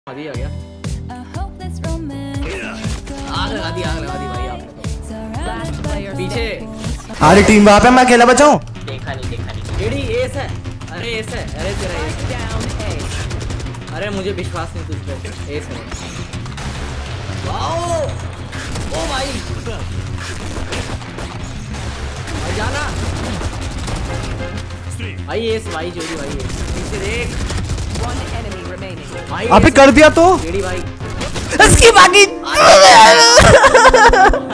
आदि आ गया। आग लगा दी भाई आपने तो। पीछे हमारी टीम वहाँ पे, मैं अकेला बचा हूँ। देखा नहीं। एडी एस है। अरे एस है। अरे तेरा एस। अरे मुझे विश्वास नहीं तुझ पे। एस है। वाओ ओ भाई जाना भाई। एस भाई जोड़ी भाई। पीछे देख। अबे कर दिया तो एडी भाई इसकी बाकी